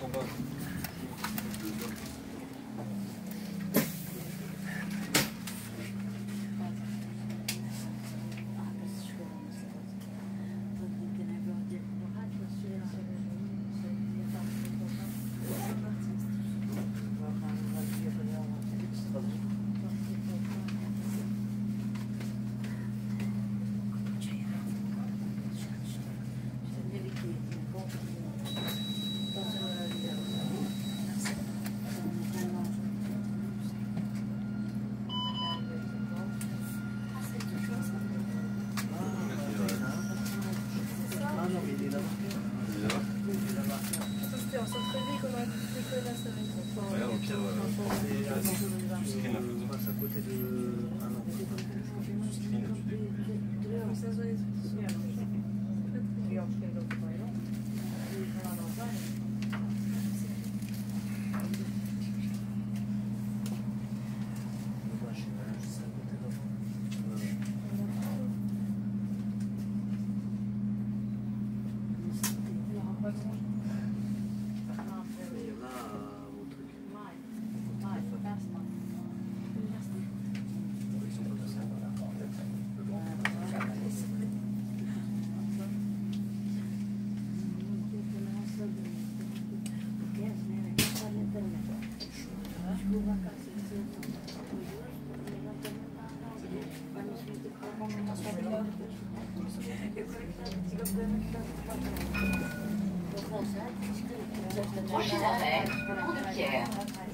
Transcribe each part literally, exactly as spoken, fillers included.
Prochain arrêt, Pont de Pierre.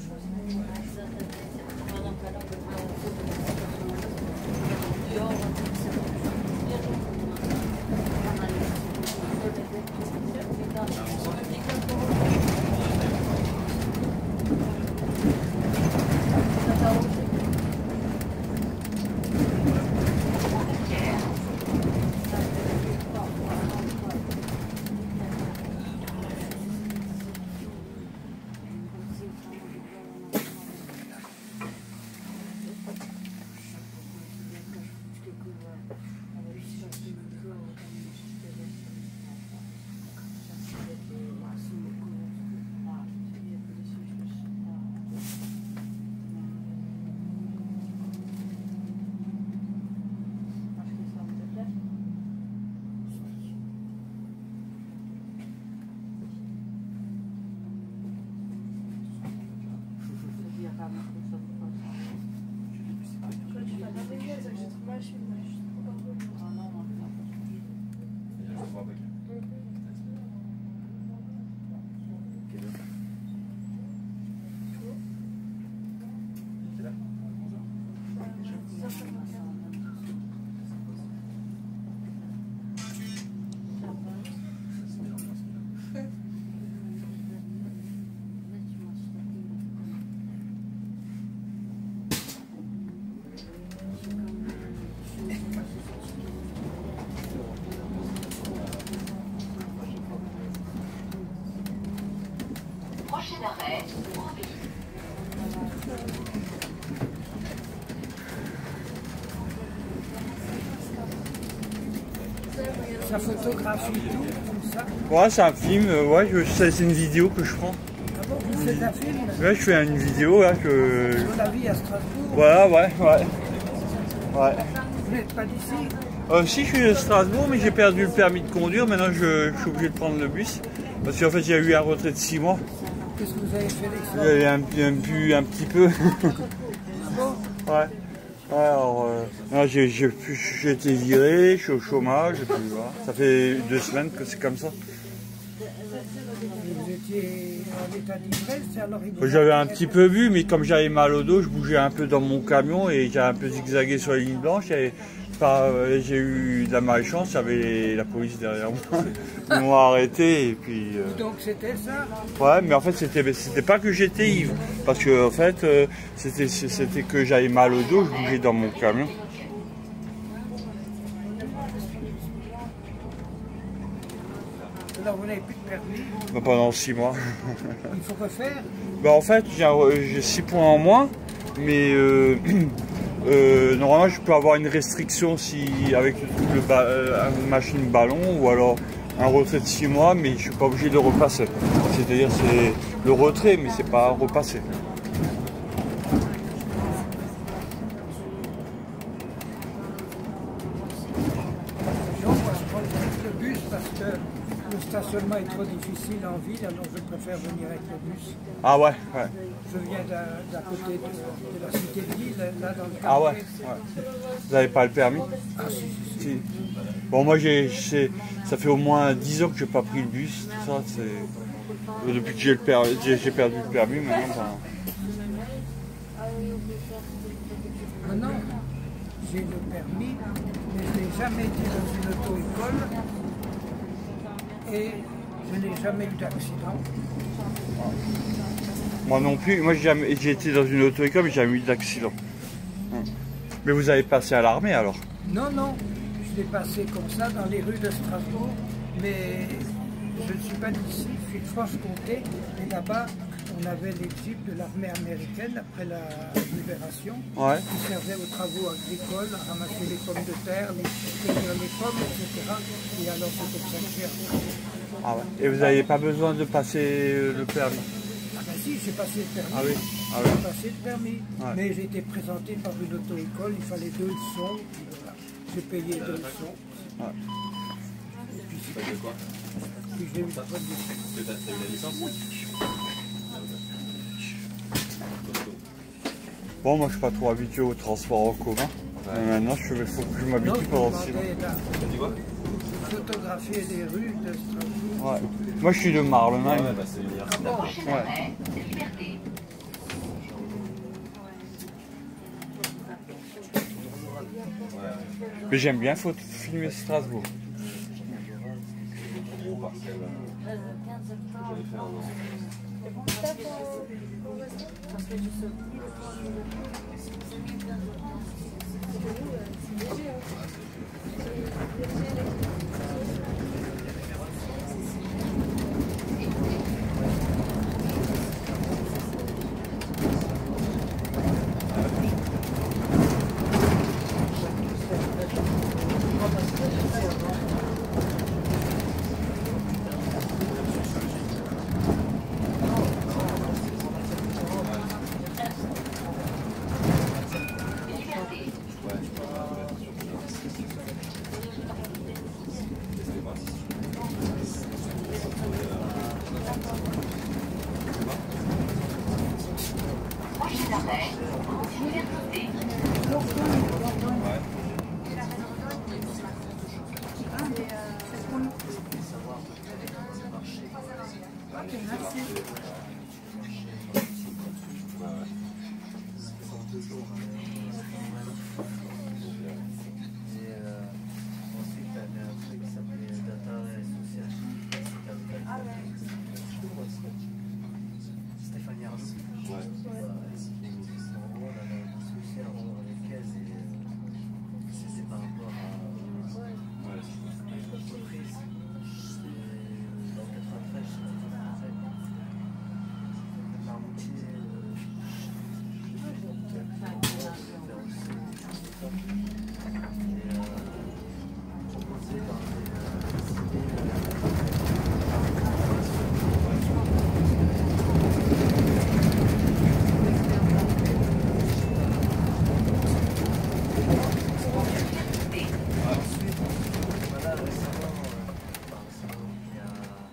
Prochain arrêt, Ça photographie tout, comme ça. Ouais, c'est un film, euh, ouais, je- c'est une vidéo que je prends. Ah bon, vous faites un film Ouais, je fais une vidéo là que. sur la vie à Strasbourg. Voilà, ouais, ouais. Ouais. Vous n'êtes pas d'ici? Euh, si, je suis de Strasbourg, mais j'ai perdu le permis de conduire. Maintenant, je, je suis obligé de prendre le bus. Parce qu'en fait, j'ai eu un retrait de six mois. Qu'est-ce que vous avez fait J'avais d'extra? un, un, bu un petit peu. Ah bon? Ouais. Ouais, alors, euh, non, j'ai j'ai pu- j'ai été viré, je suis au chômage, et puis voilà. Ça fait deux semaines que c'est comme ça. Vous étiez en état d'ivresse, alors il vous a- J'avais un petit peu bu, mais comme j'avais mal au dos, je bougeais un peu dans mon camion et j'ai un peu zigzagué sur les lignes blanches. Et par- euh, j'ai eu de la malchance, j'avais la police derrière moi. Ils m'ont arrêté et puis. euh, Donc c'était ça? Ouais, mais en fait, c'était c'était pas que j'étais ivre, parce que en fait, euh, c'était c'était que j'avais mal au dos, je bougeais dans mon camion. Alors vous n'avez plus de permis, Bah, pendant six mois. il faut refaire? Bah, en fait, j'ai un- j'ai six points en moins, mais euh, euh, normalement, je peux avoir une restriction si avec le truc, le ba- euh, une machine ballon, ou alors un retrait de six mois, mais je ne suis pas obligé de le repasser. C'est-à-dire c'est le retrait, mais c'est pas repasser. Non, moi je prends le bus parce que le stationnement est trop difficile en ville, alors je préfère venir avec le bus. Ah ouais, ouais. Je viens d'à côté de, de la cité de Lille, là dans le quartier. Ah ouais, ouais. Vous n'avez pas le permis? Ah si, si, si. Si. Bon, moi, j'ai, ça fait au moins dix ans que je n'ai pas pris le bus. Tout ça, c'est... Depuis que j'ai, le per... j'ai, j'ai perdu le permis, maintenant, ben... Maintenant, j'ai le permis, mais je n'ai jamais été dans une auto-école et je n'ai jamais eu d'accident. Moi non plus. Moi, j'ai, jamais... j'ai été dans une auto-école, mais j'ai jamais eu d'accident. Mais vous avez passé à l'armée, alors? Non, non. Je l'ai passé comme ça dans les rues de Strasbourg, mais je ne suis pas d'ici, je suis de Franche-Comté, et là-bas, on avait les jeeps de l'armée américaine après la libération, Ouais. qui servaient aux travaux agricoles, à ramasser les pommes de terre, les, cueillir les pommes, et cetera. Et alors c'est comme ça que j'ai appris. Ah ouais. Et vous n'avez pas besoin de passer le permis? Ah ben si, j'ai passé le permis. Ah oui. Ah J'ai oui. passé le permis, Ouais. mais j'ai été présenté par une auto-école, il fallait deux leçons, puis voilà. J'ai payé deux leçons. Ouais. Et puis, T'as fait quoi? puis j'ai eu la bonne licence. T'as t'as eu la licence? Bon, moi, je suis pas trop habitué au transport en commun. Mais maintenant, il faut que je Non, m'habitue je pendant me six mois. demandais là, T'as dit quoi? photographier les rues de Strasbourg. Ouais. Moi, je suis de Marle. Ah ouais, bah c'est l'université. Prochain Ouais. arrêt, Liberté. Mais j'aime bien faut filmer Strasbourg. Gros partiel, euh, j'avais fait un an. Prochain arrêt, Liberté. Stéphanie Arnaud. Ouais. C'était par rapport à Ouais, l'entreprise. Dans le quatre-vingt-treize, je Marmoutier. Et proposé dans voilà, récemment, il y a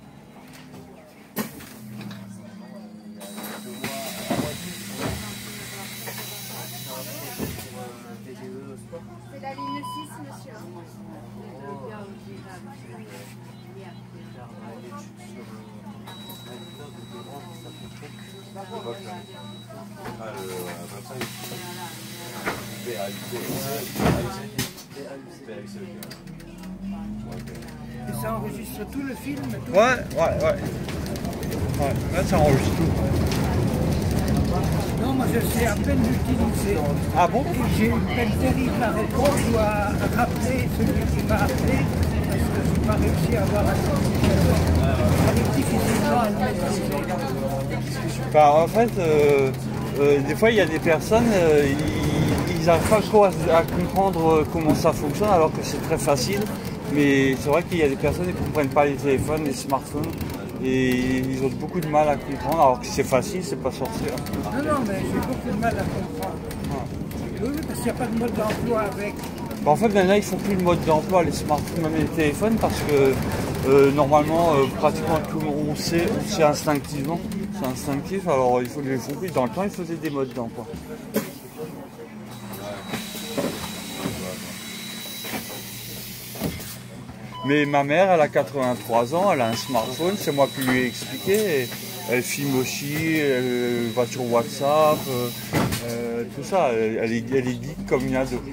il y a deux mois, un mois et demi, j'ai appelé pour un V D E sport. C'est la ligne six, monsieur. En gros, faire une étude sur un éditeur de déodorant qui s'appelle Coke. Ah, le website. B A U C. B A U C. Et ça enregistre tout le film, tout. Ouais, ouais, ouais. Ouais, là, ça enregistre tout. Non, moi je sais à peine l'utiliser. Ah bon? Et j'ai une peine terrible à répondre. Je dois rappeler celui qui m'a appelé parce que je n'ai pas réussi à avoir la communication. J'arrive difficilement à le mettre en ordre. Bah, en fait, euh, euh, des fois, il y a des personnes, euh, ils n'arrivent pas trop à, à comprendre comment ça fonctionne, alors que c'est très facile. Mais c'est vrai qu'il y a des personnes qui ne comprennent pas les téléphones, les smartphones, et ils ont beaucoup de mal à comprendre, alors que c'est facile, c'est pas sorcier. Non, non, mais j'ai beaucoup de mal à comprendre. Oui, oui, parce qu'il n'y a pas de mode d'emploi avec. Bah, en fait, maintenant, ils font plus le mode d'emploi, les smartphones, même les téléphones, parce que euh, normalement, euh, pratiquement tout le monde, on sait, on sait instinctivement. C'est instinctif, alors il faut les font plus. Dans le temps, ils faisaient des modes d'emploi. Mais ma mère, elle a quatre-vingt-trois ans, elle a un smartphone, c'est moi qui lui ai expliqué. Et elle filme aussi, elle va sur WhatsApp, euh, euh, tout ça. Elle, elle, est, elle est geek comme une ado.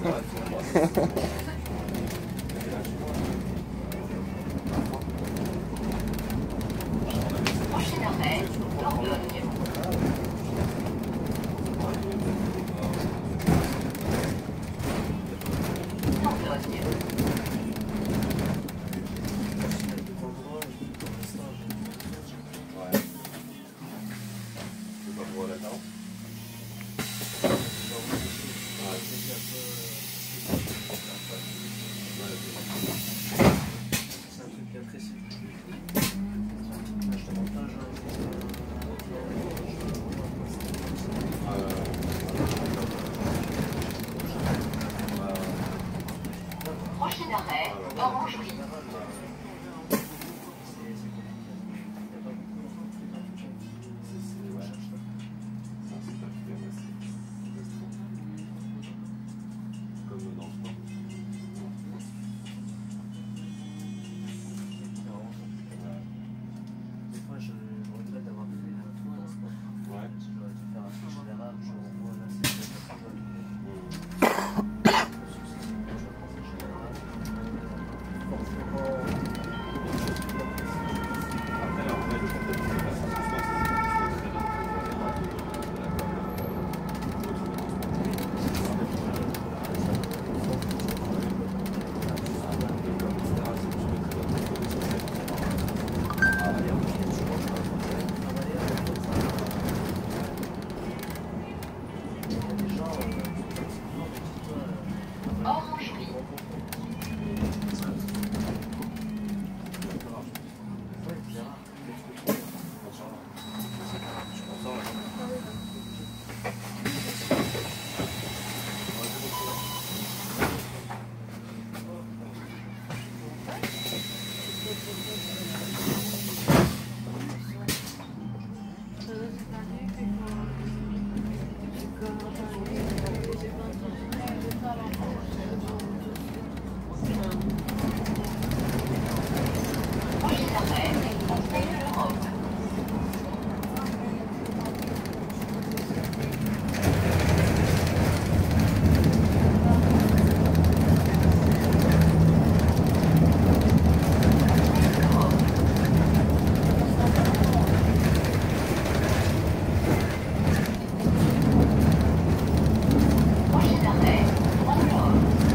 Prochain arrêt, Dordogne. Dordogne. C'est un truc bien précis. Prochain arrêt, Orangerie. Des fois, je, je regrette d'avoir fait un truc dans ce sport. Ouais. J'aurais dû faire un truc général, je revois là, c'est peut-être pas mal. Après, en fait, peut-être que c'est pas ça, je pense que c'est Orangerie. Prochain arrêt, Conseil de l'Europe. Prochain arrêt, Grand-Nord.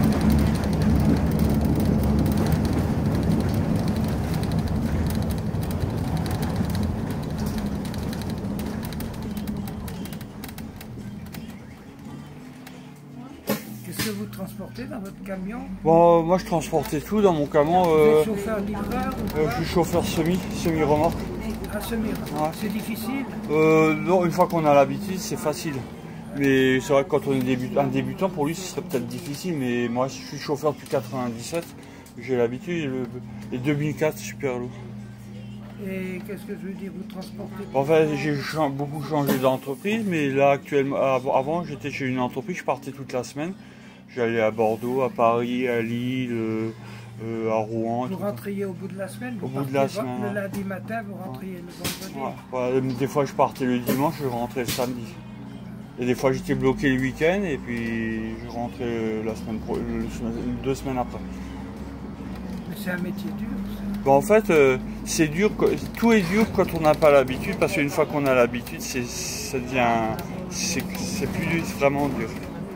Qu'est-ce que vous transportez dans votre camion? Bon, moi, je transportais tout dans mon camion. Vous Euh, êtes chauffeur-livreur ou euh, quoi? je suis chauffeur semi, semi-remorque. À semi. Ouais. C'est difficile. Euh, non, une fois qu'on a l'habitude, c'est facile. Mais c'est vrai que quand on est début- un débutant, pour lui, ce serait peut-être difficile. Mais moi, je suis chauffeur depuis quatre-vingt-dix-sept. J'ai l'habitude. Le- Et deux mille quatre, super lourd. Et qu'est-ce que je veux dire? Vous transportez En fait, j'ai cha- beaucoup changé d'entreprise, mais là, actuellement, av- avant, j'étais chez une entreprise, je partais toute la semaine. J'allais à Bordeaux, à Paris, à Lille, euh, euh, à Rouen. Vous tout ça. rentriez au bout de la semaine? Au Vous bout de la partez semaine, Le ouais. lundi matin, vous rentriez le vendredi? Ouais, ouais, des fois, je partais le dimanche, je rentrais le samedi. Et des fois, j'étais bloqué le week-end, et puis je rentrais la semaine pro- le semaine- deux semaines après. Mais c'est un métier dur, ça. Bon, en fait, euh, c'est dur, co- tout est dur quand on n'a pas l'habitude, parce qu'une fois qu'on a l'habitude, c'est, ça devient, c'est, c'est plus dur, c'est vraiment dur.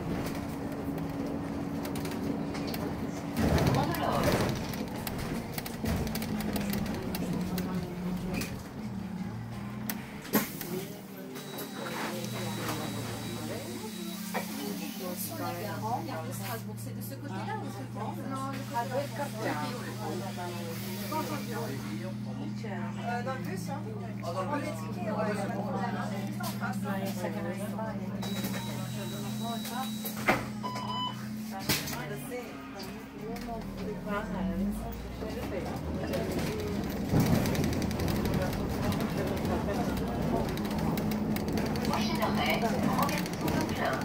Grand-Nord. Sur la Garande, Strasbourg. C'est de ce côté-là ou de ce côté-là? Non, le côté Ah, doit être comme ça. Euh, dans le bus, hein. On est ticket, ouais. Prochain arrêt, Robertson Leclerc.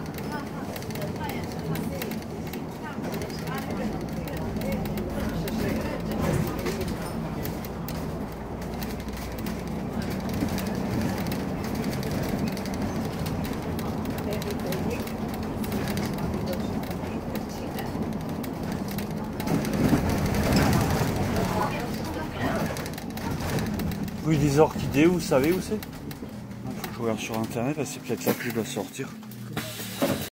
Rue des Orchidées, vous savez où c'est? Il faut que je regarde sur internet, c'est peut-être là que je dois sortir.